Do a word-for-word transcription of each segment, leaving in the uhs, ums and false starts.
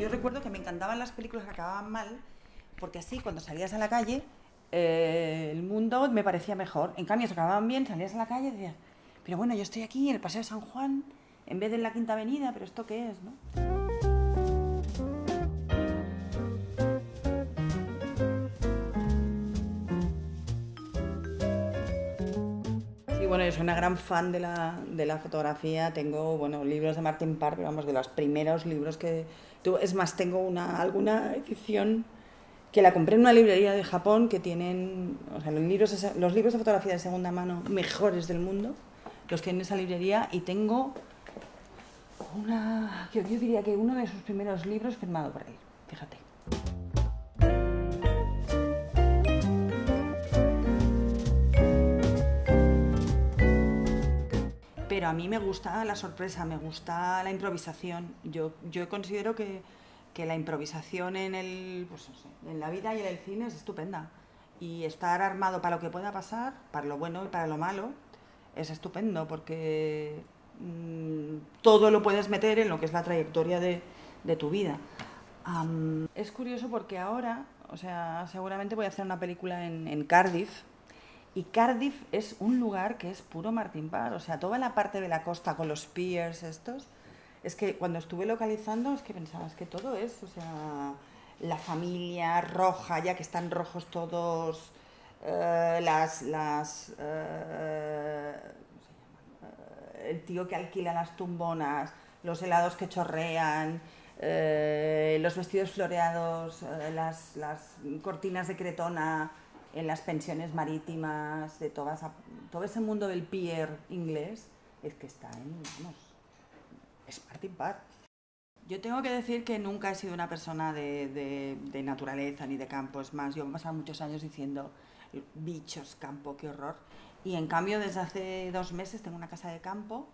yo recuerdo que me encantaban las películas que acababan mal, porque así cuando salías a la calle, eh, el mundo me parecía mejor. En cambio, si acababan bien, salías a la calle y decías, pero bueno, yo estoy aquí en el Paseo de San Juan, en vez de en la Quinta Avenida, pero ¿esto qué es, no? Sí, bueno, yo soy una gran fan de la, de la fotografía. Tengo, bueno, libros de Martin Parr, pero vamos, de los primeros libros que tuve. Es más, tengo una, alguna edición que la compré en una librería de Japón que tienen, o sea, los libros, los libros de fotografía de segunda mano mejores del mundo, los que tienen en esa librería, y tengo una, yo, yo diría que uno de sus primeros libros firmado por él, fíjate. Pero a mí me gusta la sorpresa, me gusta la improvisación. Yo, yo considero que, que la improvisación en, el, pues no sé, en la vida y en el cine es estupenda. Y estar armado para lo que pueda pasar, para lo bueno y para lo malo, es estupendo porque mmm, todo lo puedes meter en lo que es la trayectoria de, de tu vida. Um, es curioso porque ahora, o sea, seguramente voy a hacer una película en, en Cardiff. Y Cardiff es un lugar que es puro Martin Parr, o sea, toda la parte de la costa con los piers estos, es que cuando estuve localizando es que pensaba, es que todo es, o sea, la familia roja, ya que están rojos todos, eh, las, las, eh, ¿cómo se llaman? Eh, el tío que alquila las tumbonas, los helados que chorrean, eh, los vestidos floreados, eh, las, las cortinas de cretona en las pensiones marítimas, de toda esa, todo ese mundo del pier inglés, es que está en, vamos, es Martin Parr. Yo tengo que decir que nunca he sido una persona de, de, de naturaleza ni de campo, es más, yo he pasado muchos años diciendo bichos, campo, qué horror. Y en cambio desde hace dos meses tengo una casa de campo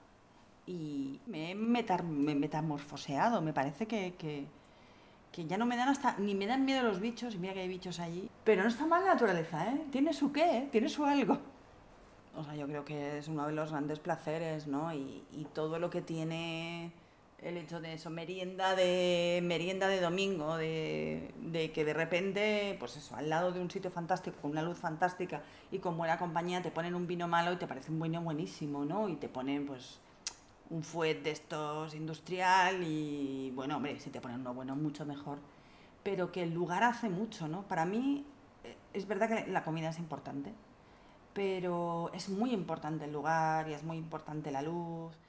y me he metar, me metamorfoseado, me parece que, que, que ya no me dan hasta, ni me dan miedo los bichos, y mira que hay bichos allí, pero no está mal la naturaleza, ¿eh? Tiene su qué, ¿eh? Tiene su algo. O sea, yo creo que es uno de los grandes placeres, ¿no? Y, y todo lo que tiene el hecho de eso, merienda de, merienda de domingo, de, de que de repente, pues eso, al lado de un sitio fantástico, con una luz fantástica y con buena compañía, te ponen un vino malo y te parece un vino buenísimo, ¿no? Y te ponen, pues, un fuet de estos industrial y, bueno, hombre, si te ponen uno bueno, mucho mejor. Pero que el lugar hace mucho, ¿no? Para mí, eh, es verdad que la comida es importante, pero es muy importante el lugar y es muy importante la luz.